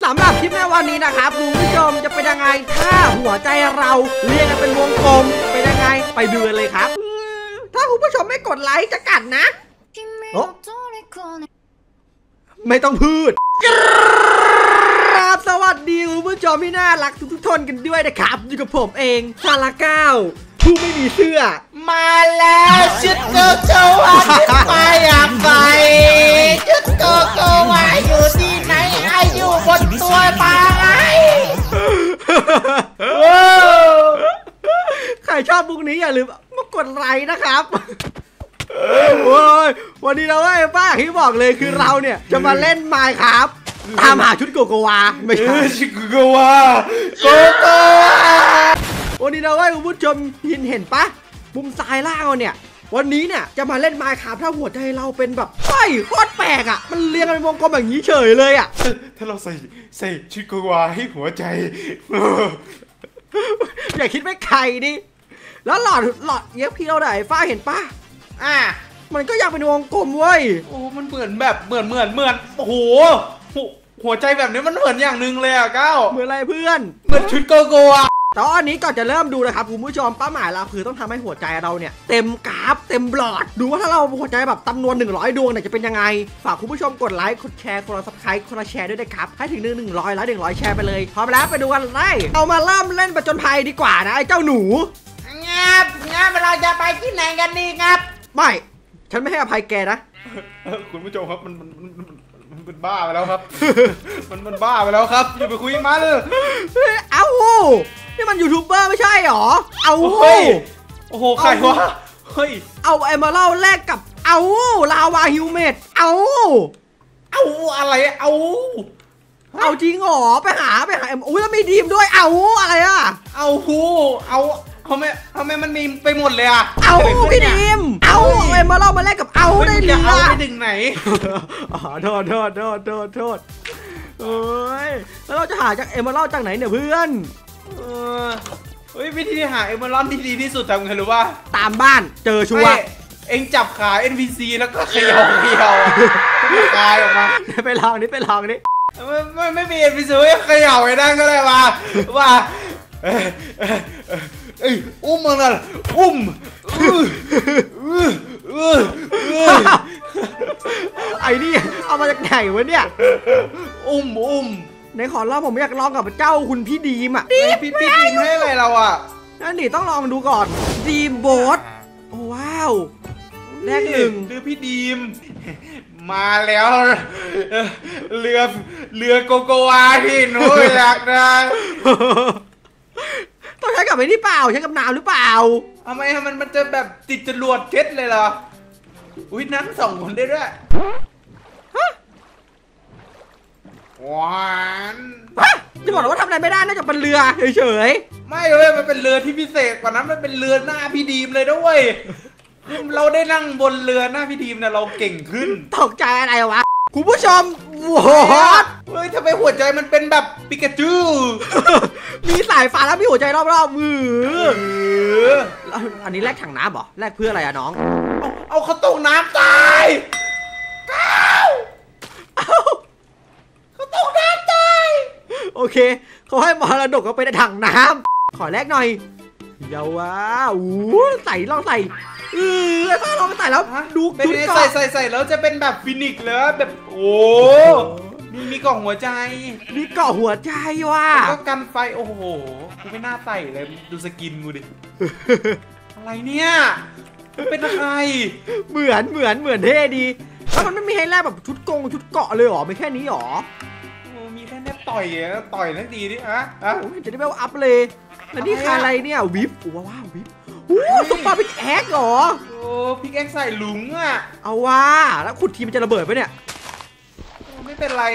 สำหรับคลิปในวันนี้นะครับคุณผู้ชมจะเป็นยังไงถ้าหัวใจเราเรียงกันเป็นวงกลมเป็นยังไงไปดูกันเลยครับถ้าคุณผู้ชมไม่กดไลค์จะกัดนะไม่ต้องพูดครับสวัสดีคุณผู้ชมที่น่ารักทุกท่านกันด้วยนะครับอยู่กับผมเองซาลาเก้าผู้ไม่มีเสื้อมาแล้วชุดโกโกวาชุดไปอ่ะไปชุดโกโกวาอยู่ที่ไหนอายุบนตัวปลาไงใครชอบมุกนี้อย่าลืมมากดไลค์นะครับโอ้ยวันนี้เราป้าที่บอกเลยคือเราเนี่ยจะมาเล่นไมค์ครับตามหาชุดโกโกวาไม่ใช่ชุดโกโกวาโกโกวาวันนี้เราคุณผู้ชมเห็นปะมุมซ้ายล่างเนี่ยวันนี้เนี่ยจะมาเล่นไมค์ครับถ้าหัวใจเราเป็นแบบเฮ้ยโคตรแปลกอ่ะมันเรียงกันเป็นวงกลมแบบนี้เฉยเลยอ่ะถ้าเราใส่ชุดโกโกวาให้หัวใจอย่าคิดไม่ไกลดิแล้วหลอดเย็บพี่เราไหนฟ้าเห็นปะมันก็ยังเป็นวงกลมเว้ยโอ้มันเหมือนแบบเหมือนโอ้โหหัวใจแบบนี้มันเหมือนอย่างหนึ่งเลยอ่ะก้าวเหมือนอะไรเพื่อนเหมือนชุดโกโกวาตอนนี้ก่อนจะเริ่มดูนะครับคุณผู้ชมเป้าหมายเราคือต้องทำให้หัวใจเราเนี่ยเต็มกราฟเต็มบลอดดูว่าถ้าเราหัวใจแบบจำนวน100ดวงเนี่ยจะเป็นยังไงฝากคุณผู้ชมกดไลค์กดแชร์คนละซับสไครต์คนละแชร์ด้วยนะครับให้ถึง100แล้ว100แชร์ไปเลยพร้อมแล้วไปดูกันเลยเอามาเริ่มเล่นประจนภัยดีกว่านะไอ้เจ้าหนูงับเราจะไปที่ไหนกันดีงับไม่ฉันไม่ให้อภัยแกนะคุณผู้ชมครับมันเป็นบ้าไปแล้วครับมันบ้าไปแล้วครับอย่าไปคุยมันเอ้านี่มันยูทูบเบอร์ไม่ใช่หรอเอาโอ้โหใครวะเฮ้ยเอาเอเมอรัลแลกกับเอาลาวาฮิวเมดเอาอะไรเอาจริงหรอไปหาอุ้ยแล้วมีดีมด้วยเอาอะไรอ่ะเอาทำไมมันมีไปหมดเลยอ่ะเอาพี่ดีมเอาเอเมอรัลมาแลกกับเอาได้หรือเอาไปถึงไหนโทษเอ้ยแล้วเราจะหาจากเอเมอรัลจากไหนเนี่ยเพื่อนเฮ้ยวิธีหาเอเมอรัลที่ดีที่สุดทำไงรู้ป่ะตามบ้านเจอชัวร์เอ็งจับขา NPC แล้วก็เขย่าคายออกมาไปลองนี่ไม่มี NPC เขย่าไอ้นั่นก็ได้ว่าอุ้มมันน่ะอุ้มไอ้นี่เอามาจากไหนวะเนี่ยอุ้มในขอลองผมอยากลองกับเจ้าคุณพี่ดีมอ่ะพี่ดีมให้อะไรเราอ่ะนั่นนี่ต้องลองดูก่อนดีมโบ๊ทโอ้ว้าวแรกหนึ่งคือพี่ดีมมาแล้วเรือโกโกวาที่หนูอยากได้ต้องใช้กับไอ้นี่เปล่าใช้กับน้ำหรือเปล่าทำไมมันจะแบบติดจรวดเจ็ตเลยเหรออุ้ยนั่ง2 คนได้ด้วยหวานจะบอกว่าทำอะไรไม่ได้นอกจากเป็นเรือเฉยๆไม่เลยมันเป็นเรือที่พิเศษกว่านั้นมันเป็นเรือหน้าพี่ดีมเลยด้วยเราได้นั่งบนเรือหน้าพี่ดีมนะเราเก่งขึ้นตกใจอะไรวะคุณผู้ชมเฮ้ยทำไมหัวใจมันเป็นแบบปิกาจูมีสายฟ้าแล้วมีหัวใจรอบๆมืออันนี้แลกถังน้ำเหรอแลกเพื่ออะไรอะน้องเอาเขาตกน้ำตายเขาตกน้ำตายโอเคเขาให้มรดกเขาไปในถังน้ำขอแลกหน่อยเยาว้าวใส่ลองใส่ถ้าลองใส่แล้วดูใส่แล้วจะเป็นแบบฟินิกเลยแบบโอ้มีกล่องหัวใจมีกล่องหัวใจว่ะก็กันไฟโอ้โหกูไม่น่าใส่เลยดูสกินกูดิอะไรเนี่ยเป็นอะไรเหมือนเท่ดีแล้วมันไม่มีให้แลกแบบชุดเกาะเลยหรอไม่แค่นี้หรอมีแค่นี้ต่อยนั่นดีดิจะได้ไม่ว่าอัพเลยแล้วนี่คืออะไรเนี่ยวิปว้าววิปซุปเปอร์พิกแอ็กเหรอโอ้พิกแอ็กใส่หลุมอ่ะเอาว่าแล้วขุดทีมันจะระเบิดไหมเนี่ยไม่เป็นไร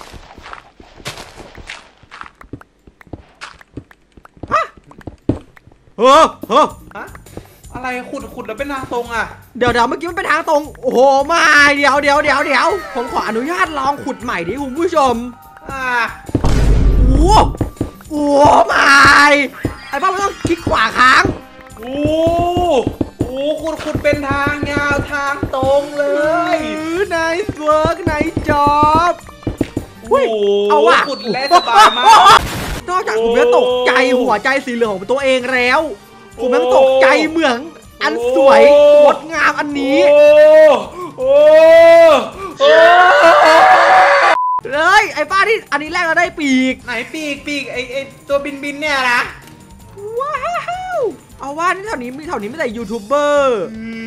อะไรขุดแล้วเป็นทางตรงอ่ะเดี๋ยวเมื่อกี้มันเป็นทางตรงโอ้โหมาเดี๋ยวผมขออนุญาตลองขุดใหม่ดิคุณผู้ชมโอ้มาไอ้ป้าไม่ต้องคลิกขวาค้างโอ้ขุดเป็นทางยาวทางตรงเลย nice work nice job โอ้โหเอาว่ะขุดและสบายมากนอกจากผมจะตกใจหัวใจสีเหลืองของตัวเองแล้วผมยังตกใจเหมืองอันสวยงดงามอันนี้เลยไอ้ป้าที่อันนี้แรกเราได้ปีกไหนปีกไอตัวบินเนี่ยนะว้าวเอาว่านี่แถวนี้ไม่แต่ยูทูบเบอร์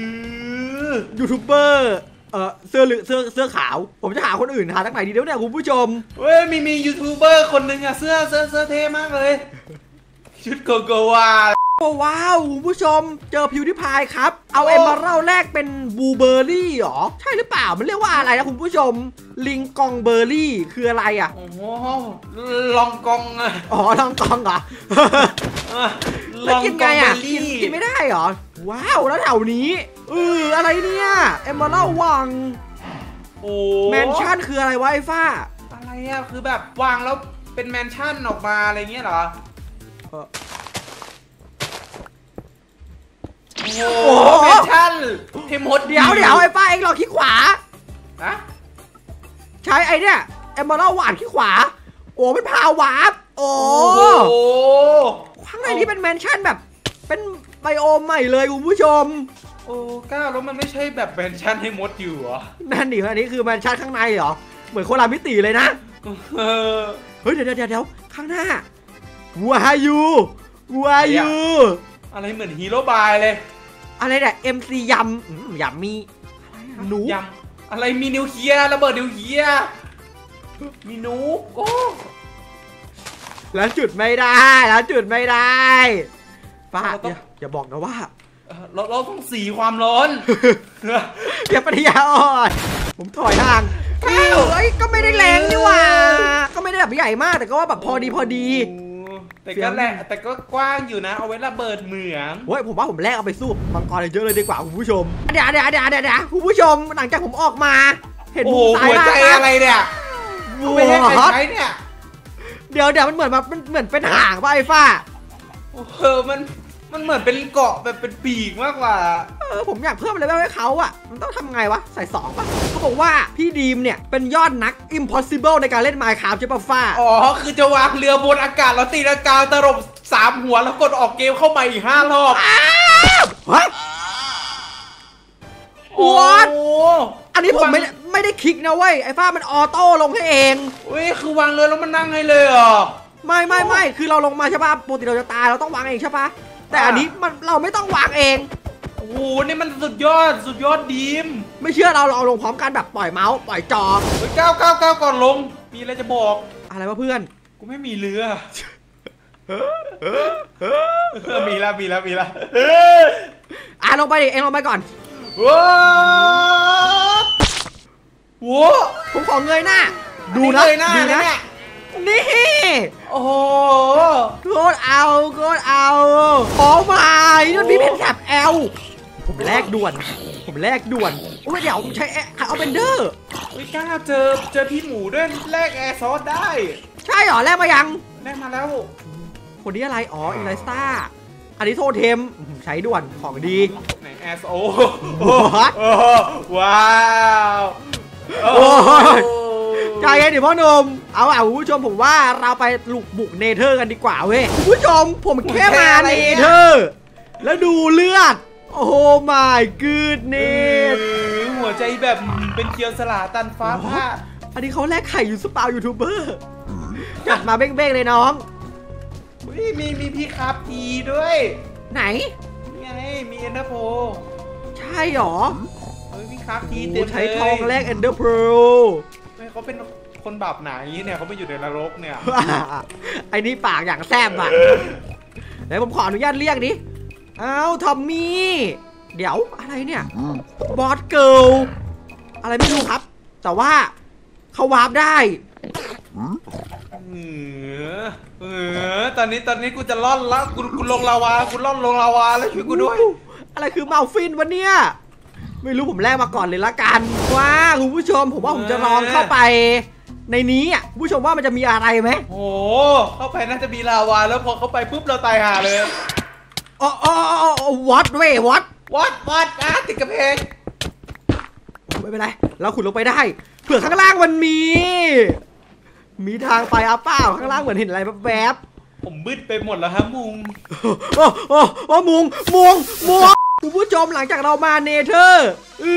เสื้อเหลืองเสื้อขาวผมจะหาคนอื่นหาจากไหนดีเดี๋ยวเนี่ยคุณผู้ชมเว้ยมียูทูบเบอร์คนหนึ่งอะเสื้อเท่มากเลยชุดโกโกวาโอ้ว้าวคุณผู้ชมเจอพิวดิพายครับเอาเอมเบอรัลแรกเป็นบูเบอร์รี่หรอใช่หรือเปล่ามันเรียกว่าอะไรนะคุณผู้ชมลิงกองเบอร์รี่คืออะไรอ่ะโอ้โหลองกองอะอ๋อลองกองเหรอแล้วกินไงอ่ะกินไม่ได้เหรอว้าวแล้วแถวนี้อะไรเนี่ยเอมเบอรัลวังโอ้แมนชั่นคืออะไรวะไอ้ฟ้าอะไรอ่ะคือแบบวางแล้วเป็นแมนชั่นออกมาอะไรเงี้ยเหรอโอ้โหแมนชั่นเทมดเดี๋ยวไอ้ป้าเองลองคลิกขวาอะใช้ไอ้เนี่ยเอมเบอรัลหวานคลิกขวาโอ้เป็นพาวาร์ปโอ้ข้างในนี้เป็นแมนชั่นแบบเป็นไบโอมใหม่เลยคุณผู้ชมโอ้ก้าวแล้วมันไม่ใช่แบบแมนชั่นให้มดอยู่เหรอนั่นดิอันนี้คือแมนชั่นข้างในเหรอเหมือนคนละมิติเลยนะเฮ้ยเดี๋ยวข้างหน้าวัวยูอะไรเหมือนฮีโร่บายเลยอะไรเนี่ยMCยำมีหนูยำอะไรมีนิวเคลียร์ระเบิดนิวเคลียร์มีหนูโอ้แล้วจุดไม่ได้ป้าอย่าบอกนะว่าเราต้องสีความร้อนอย่าปัญญาอ่อนผมถอยห่างเฮ้ยก็ไม่ได้แรงนี่หว่าก็ไม่ได้แบบใหญ่มากแต่ก็ว่าแบบพอดีแต่ก็แหละแต่ก็กว้างอยู่นะเอาไว้ระเบิดเหมืองเฮ้ยผมว่าผมแลกเอาไปสู้มังกรเยอะเลยดีกว่าคุณผู้ชมเดี๋ยวคุณผู้ชมหลังจากผมออกมาเห็นหัวใจอะไรเนี่ยไม่ให้ใครใช้เนี่ยเดี๋ยวมันเหมือนเป็นหางป่ะไอ้ฟ้ามันเหมือนเป็นเกาะแบบเป็นปีกมากกว่าผมอยากเพิ่มเลเวลให้เขาอ่ะมันต้องทำไงวะใส่2ป่ะเขาบอกว่าพี่ดีมเนี่ยเป็นยอดนัก impossible ในการเล่น Minecraft ใช่ป่ะฟ้าอ๋อคือจะวางเรือบนอากาศแล้วตีลังกาตลบ3หัวแล้วกดออกเกมเข้ามาอีก5รอบ What อันนี้ผมไม่ได้คลิกนะเว้ยไอ้ฟ้ามันออโต้ลงให้เองเว้ยคือวางเรือแล้วมันนั่งให้เลยเหรอไม่คือเราลงมาใช่ป่ะปกติเราจะตายเราต้องวางเองใช่ป่ะแต่อันนี้เราไม่ต้องวางเองโอ้โหนี่มันสุดยอดดีมไม่เชื่อเราลงพร้อมกันแบบปล่อยเมาส์ปล่อยจอก้าวก่อนลงมีอะไรจะบอกอะไรวะเพื่อนกูไม่มีเรือมีละลงไปดิเองลงไปก่อนว้าวผมขอเงยหน้าดูนะนี่โอ้โหโคตรเอาโอ้myนั่นพี่เป็นแถบ L ผมแลกด่วนโอ้ยเดี๋ยวผมใช้เอาเบนเดอร์ไม่กล้าเจอพี่หมูด้วยแลกแอร์ซอสได้ใช่เหรอแลกมายังแลกมาแล้วคนนี้อะไรอ๋ออินไลสตาอันนี้โทเทมใช้ด่วนของดีไหนแอร์โอ้ว้าวใจเย็นดิพ่อหนุ่มเอาคุณผู้ชมผมว่าเราไปบุกเนเธอร์กันดีกว่าเว้ยคุณผู้ชมผมแค่มาเนเธอร์แล้วดูเลือดโอ้ my goodness หัวใจแบบเป็นเกียวสลาตันฟ้าผ่าอันนี้เขาแลกไข่อยู่สปาวยูทูบเบอร์จัดมาเบ้งๆเลยน้องมีพี่ครับทีด้วยไหนไงมีเอ็นเดอร์โพใช่หรอพี่ครับทีเต็มเลยใช้ทองแลกเอ็นเดอร์โพเขาเป็นคนบาปหนาอย่างนี้เนี่ยเขาไปอยู่ในนรกเนี่ยไอ้นี่ปากอย่างแซบอ่ะเดี๋ยวผมขออนุญาตเรียกดิทอมมี่เดี๋ยวอะไรเนี่ยบอสเกิลอะไรไม่รู้ครับแต่ว่าเขาวาร์ปได้ตอนนี้กูจะล่อนละกูลงลาวากูล่อนลงลาวาแล้วช่วยกูด้วยอะไรคือเมาฟินวะเนี่ยไม่รู้ผมแลกมาก่อนเลยละกันว้าคุณผู้ชมผมว่าผมจะลองเข้าไปในนี้อ่ะผู้ชมว่ามันจะมีอะไรไหมโอ้เข้าไปน่าจะมีลาวาแล้วพอเข้าไปปุ๊บเราตายห่าเลยวัดติดกระเพงไม่เป็นไรเราขุดลงไปได้เผื่อข้างล่างมันมีมีทางไปอ่ะเปล่าข้างล่างเหมือนเห็นอะไรแวบผมมืดไปหมดแล้วครับมุงๆโอ้มุงคุณผู้ชมหลังจากเรามาเนเธอร์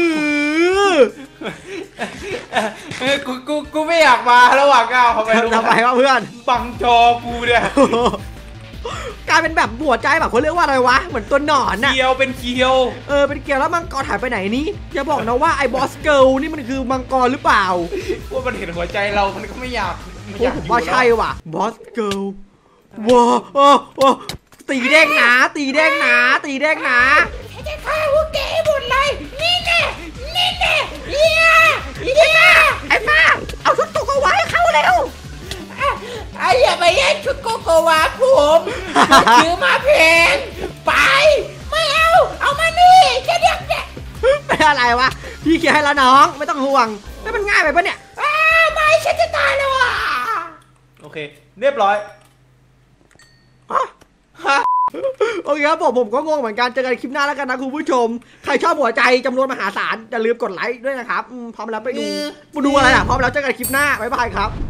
กูไม่อยากมาระหว่างก้าวทำไมทำไมวะเพื่อนบังจอกูเนี่ยกลายเป็นแบบหัวใจแบบเขาเรียกว่าอะไรวะเหมือนตัวหนอนน่ะเคียวเป็นเคียวเป็นเกียวแล้วมังกรหายไปไหนนี่อย่าบอกนะว่าไอ้บอสเกิลนี่มันคือมังกรหรือเปล่าว่ามันเห็นหัวใจเรามันก็ไม่อยากโอ้ผมว่าใช่ว่ะบอสเกิลว้าโอ้ตีแดงหนาตีแดงหนาจะฆ่าพวกแกหมดเลยนี่แน่เฮียไอ้ป้าเอาชุดตกเอาไว้ให้เขาเร็วไอ้อย่าไปแย่งชุดโกโกวาผมซื้อมาแพงไปไม่เอามานี่แค่เด็กเนี่ยเป็นอะไรวะพี่เขียนให้แล้วน้องไม่ต้องห่วงไม่มันง่ายไปปะเนี่ยไม่ฉันจะตายแล้วอ่ะโอเคเรียบร้อยโอเคครับผมก็งงเหมือนกันเจอกันคลิปหน้าแล้วกันนะคุณผู้ชมใครชอบหัวใจจำนวนมหาศาลอย่าลืมกดไลค์ด้วยนะครับพร้อมแล้วไปดูอะไรอ่ะพร้อมแล้วเจอกันคลิปหน้าบ๊ายบายครับ